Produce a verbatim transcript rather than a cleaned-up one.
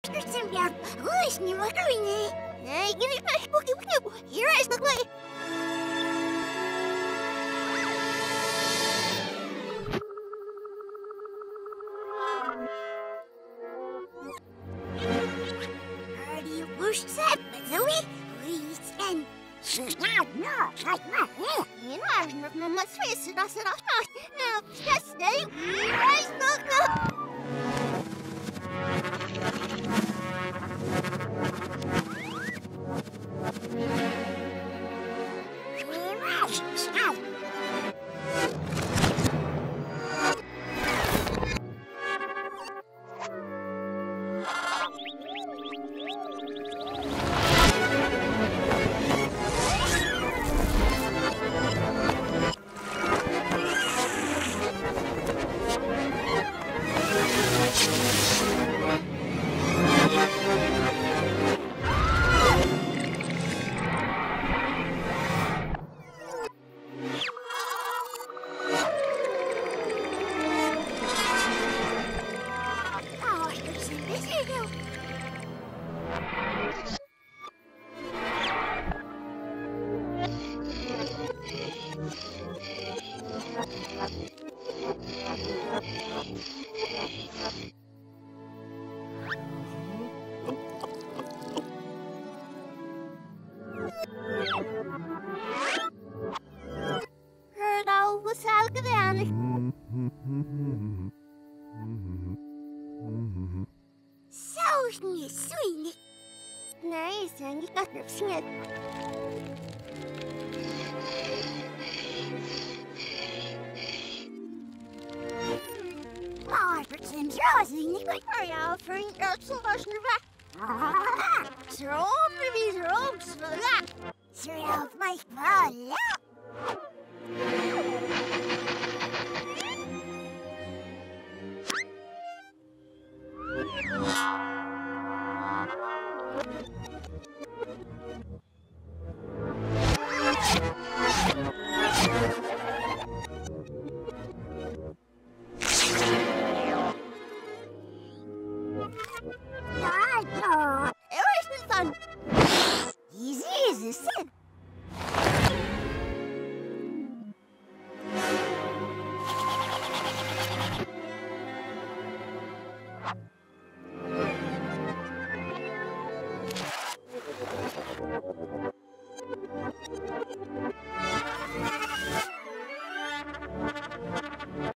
Skirtsam ja, ось не макруйни. Ай, гири паш, буки буки, и раз такой. Hardy worst sap, Zoe, please and. No, like my hair. You know, I'm not my face, and I said, I'm not. No, just stay. Rise, look. Heard all was algodown. So sweet. Nice, and you got your snip. Oh, for some rosy, you got your out for your solution. Sir, all movies are all for that. Sir, off my father.